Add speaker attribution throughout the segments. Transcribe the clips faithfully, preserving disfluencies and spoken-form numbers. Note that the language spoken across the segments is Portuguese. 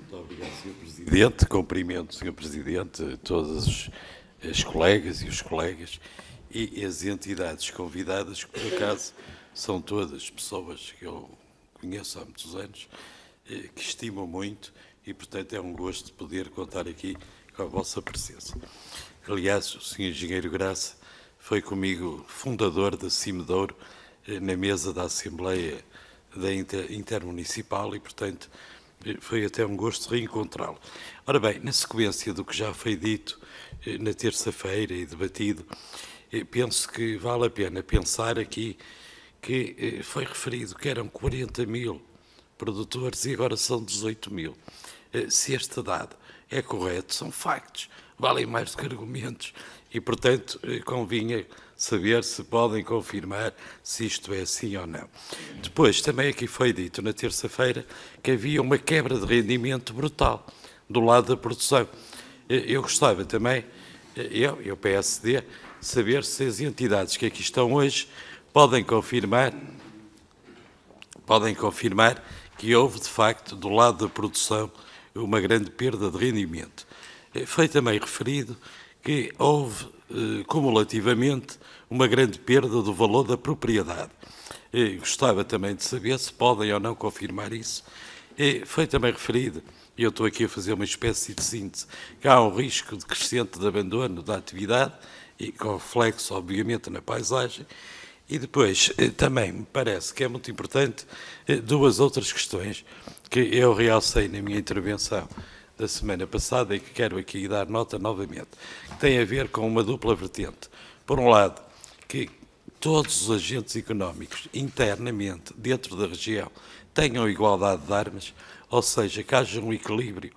Speaker 1: Muito obrigado, senhor Presidente. Cumprimento, senhor Presidente, todas os- as colegas e os colegas e as entidades convidadas, que por acaso são todas pessoas que eu conheço há muitos anos, eh, que estimo muito e, portanto, é um gosto poder contar aqui com a vossa presença. Aliás, o senhor Engenheiro Graça foi comigo fundador da Cimedouro eh, na mesa da Assembleia da Inter- Intermunicipal e, portanto, eh, foi até um gosto reencontrá-lo. Ora bem, na sequência do que já foi dito eh, na terça-feira e debatido, eh, penso que vale a pena pensar aqui que eh, foi referido que eram quarenta mil produtores e agora são dezoito mil. Eh, Se este dado é correto, são factos, valem mais do que argumentos e, portanto, eh, convinha saber se podem confirmar se isto é assim ou não. Depois, também aqui foi dito na terça-feira que havia uma quebra de rendimento brutal do lado da produção. Eh, Eu gostava também, eh, eu e o P S D, saber se as entidades que aqui estão hoje podem confirmar, podem confirmar que houve, de facto, do lado da produção, uma grande perda de rendimento. Eh, Foi também referido que houve, eh, cumulativamente, uma grande perda do valor da propriedade. Eh, Gostava também de saber se podem ou não confirmar isso. Eh, Foi também referido, e eu estou aqui a fazer uma espécie de síntese, que há um risco de crescente de abandono da atividade, e com reflexo, obviamente, na paisagem. E depois, eh, também me parece que é muito importante eh, duas outras questões que eu realcei na minha intervenção da semana passada e que quero aqui dar nota novamente, que tem a ver com uma dupla vertente. Por um lado, que todos os agentes económicos, internamente, dentro da região, tenham igualdade de armas, ou seja, que haja um equilíbrio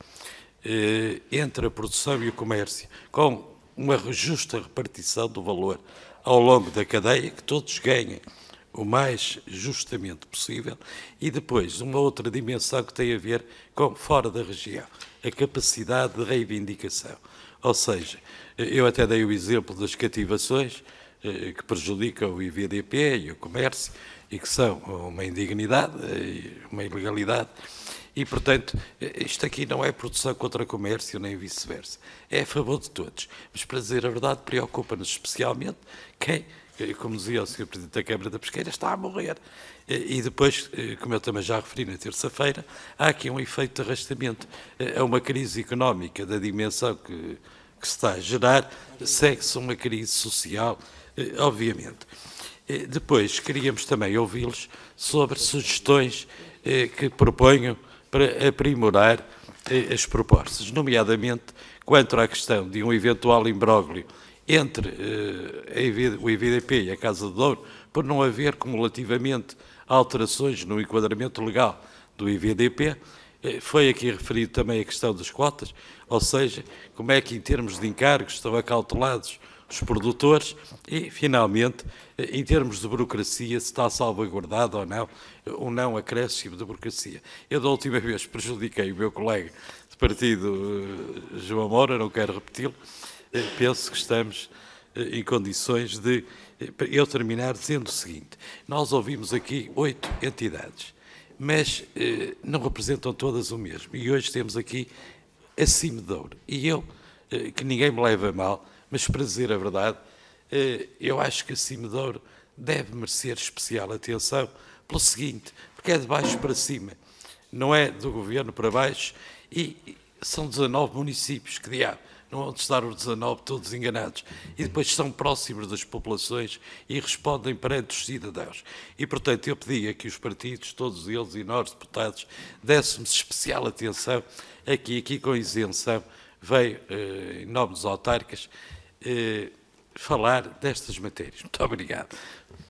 Speaker 1: eh, entre a produção e o comércio, com uma justa repartição do valor ao longo da cadeia, que todos ganhem o mais justamente possível, e depois uma outra dimensão que tem a ver com fora da região, a capacidade de reivindicação. Ou seja, eu até dei o exemplo das cativações, eh, que prejudicam o I V D P e o comércio, e que são uma indignidade, uma ilegalidade, e, portanto, isto aqui não é produção contra comércio, nem vice-versa. É a favor de todos. Mas, para dizer a verdade, preocupa-nos especialmente quem, como dizia o senhor Presidente da Câmara da Pesqueira, está a morrer. E depois, como eu também já referi na terça-feira, há aqui um efeito de arrastamento. A uma crise económica da dimensão que, que se está a gerar, segue-se uma crise social, obviamente. Depois, queríamos também ouvi-los sobre sugestões que proponham para aprimorar as propostas, nomeadamente quanto à questão de um eventual imbróglio entre o I V D P e a Casa de Douro, por não haver cumulativamente alterações no enquadramento legal do I V D P. Foi aqui referido também a questão das cotas, ou seja, como é que em termos de encargos estão acautelados os produtores e, finalmente, em termos de burocracia, se está salvaguardado ou não, ou não acréscimo de burocracia. Eu, da última vez, prejudiquei o meu colega de partido, João Moura, não quero repeti-lo, penso que estamos em condições de eu terminar dizendo o seguinte: nós ouvimos aqui oito entidades, mas eh, não representam todas o mesmo. E hoje temos aqui a Cimedouro. E eu, eh, que ninguém me leva a mal, mas para dizer a verdade, eh, eu acho que a Cimedouro deve merecer especial atenção pelo seguinte, porque é de baixo para cima, não é do governo para baixo, e são dezanove municípios, que diabo, não vão estar os dezanove todos enganados, e depois são próximos das populações e respondem perante os cidadãos. E, portanto, eu pedia que os partidos, todos eles e nós, deputados, dessemos especial atenção aqui, aqui com isenção, veio, eh, em nome dos autarcas, eh, falar destas matérias. Muito obrigado.